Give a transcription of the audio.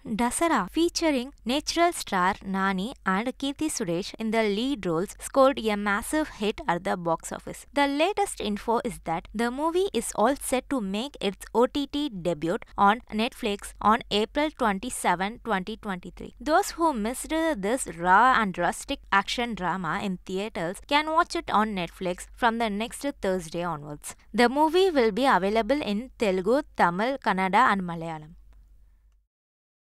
Dasara, featuring natural star Nani and Keerthy Suresh in the lead roles, scored a massive hit at the box office. The latest info is that the movie is all set to make its OTT debut on Netflix on April 27, 2023. Those who missed this raw and rustic action drama in theaters can watch it on Netflix from the next Thursday onwards. The movie will be available in Telugu, Tamil, Kannada and Malayalam.